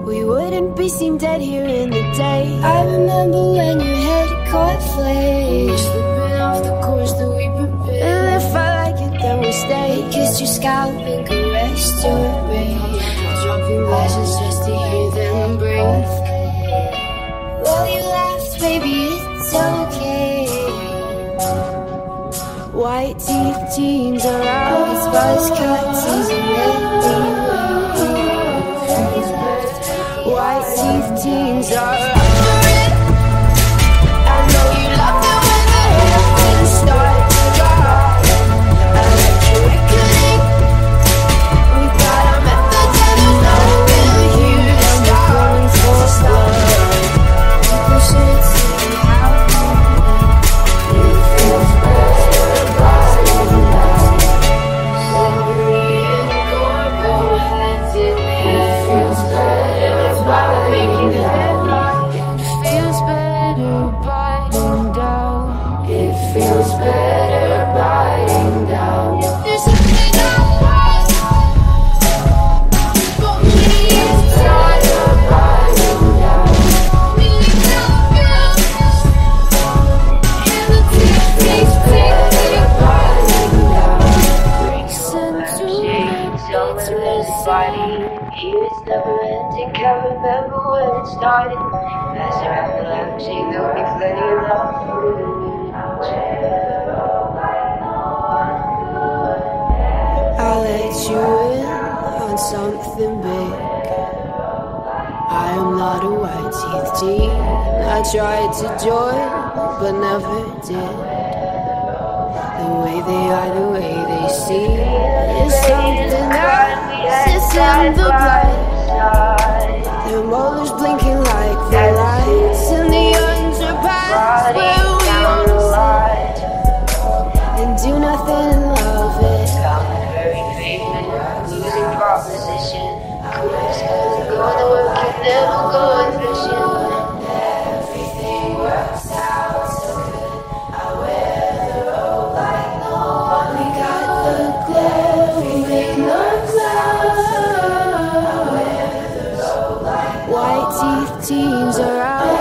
we wouldn't be seen dead here in the day. I remember when your head caught flames, slipping off the course that we prepared. And if I like it, then we stay. Kissed your scalp and caressed your brain, dropping glasses just to hear them breathe. Well, you laughed, baby, it's okay. White teeth teens are out. It's buzz cut season lately. White teeth teens are out. I know you loved it when the heavens started to drop. Electrocuting. We got our methods and there's nothing here to stop. People should see how it feels better by it feels better by making the headline. It feels better biting down. It feels better biting down. There's something I want, but me inside of biting down. We feel good, and the tick, tick, tick, tick, biting down. Listen to This body, it's never ending. Can't remember when it started. Pass around relaxing, there'll be plenty of love. I'll let you in on something big. I am not a white teeth teen. I tried to join, but never did. The way they are, the way they see, is something that sits in the blood. Their molars blinking like the lights in the underpass where we all sit and do nothing and love it. Coming very fading, losing proposition. Just gotta go to work and never go fishing. Everything works out so good. I wear the robe like no one. We got the glare, we make no clouds. I wear the robe like White teeth teens are out.